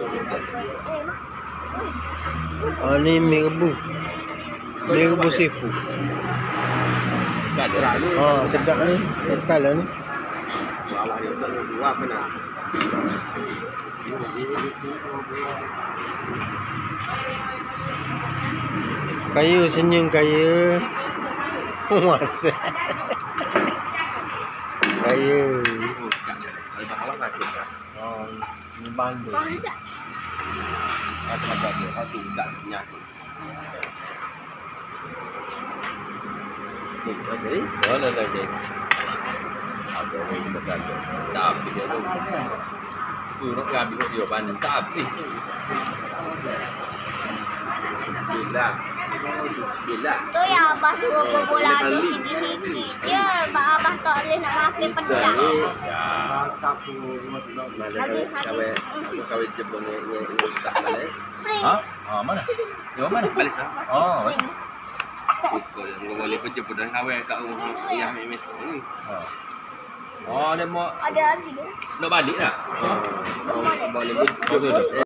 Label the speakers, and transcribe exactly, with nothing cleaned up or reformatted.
Speaker 1: Oh, ni mi rebu. Mi rebu seafood. Oh, sedap ni. Kekal lah ni. Kaya senyum kaya. Masa. Kaya. Oh, ni bandung.
Speaker 2: Ada dia, hati tak nyatu. Ni ada, boleh lagi. Ada orang berkata, tak habis dia tu. Tu nak habis dia pandang, tak habis. Bila, bila.
Speaker 3: Tu yang abah suruh berbola tu sikit-sikit je. Abah abah tak boleh nak makan pedang.
Speaker 2: Ya. Mana kawin, kawin jebol ni ni tak boleh.
Speaker 4: Ha? Ah, mana? Di mana?
Speaker 2: Balik sah.
Speaker 4: Oh,
Speaker 2: Betul, yang boleh kerja pada kawin kat rumah ayah Mimis ni.
Speaker 4: ha. Oh, dia mau
Speaker 3: Ada lagi tu.
Speaker 2: Nak balik tak? Oh, boleh kerja.